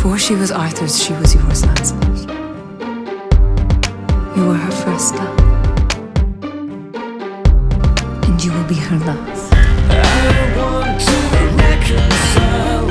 Before she was Arthur's, she was yours, Lancelot. You were her first love. And you will be her last. I want to reconcile